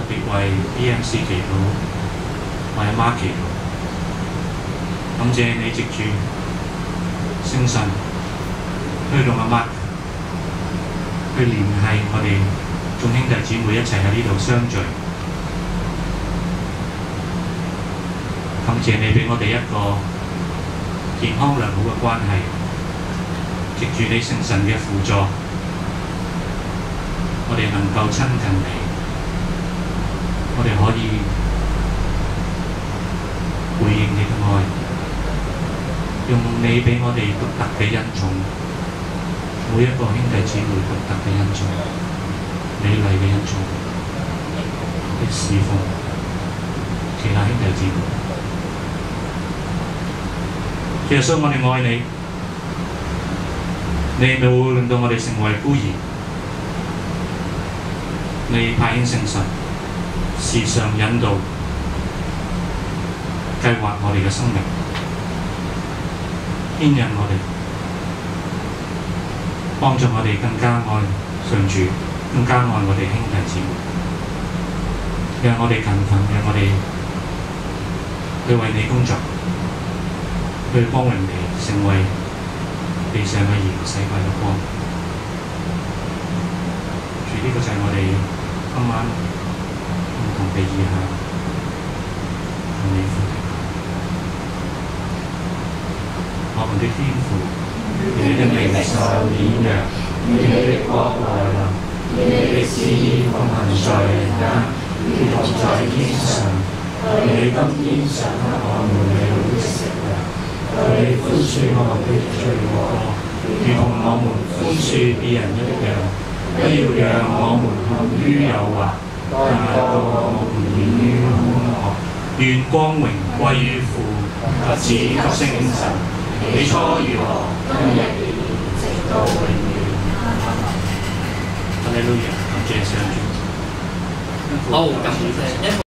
別為 BMC 祈禱，為阿媽祈禱。感謝你藉住聖神推動阿媽去聯繫我哋眾兄弟姊妹一齊喺呢度相聚。感謝你俾我哋一個健康良好嘅關係，藉住你聖神嘅輔助，我哋能夠親近你，我哋可以回應你嘅愛，用你俾我哋獨特嘅恩寵，每一個兄弟姊妹獨特嘅恩寵，美麗嘅恩寵，去侍奉其他兄弟姊妹。耶穌，我哋愛你，你冇令到我哋成為孤兒，你派遣聖神，時常引導、計劃我哋嘅生命，牽引我哋，幫助我哋更加愛上主，更加愛我哋兄弟姊妹，讓我哋勤奮，讓我哋去為你工作。去光榮你，成為地上嘅鹽，世界嘅光。主，呢個就係我哋今晚唔同嘅意向，同你呼求。我們的天父，你的名受顯揚，你的國來臨，你的旨意奉行在人間，如同在天上。你今天賞給我們美好的食糧。你寬恕我們的罪過，如同我們寬恕別人一樣，不要讓我們陷於誘惑，但救我們免於兇惡。願光榮歸於父及子及聖神，起初如何，今日亦然，直到永遠。哈利路亞，感謝上主。 好，感謝。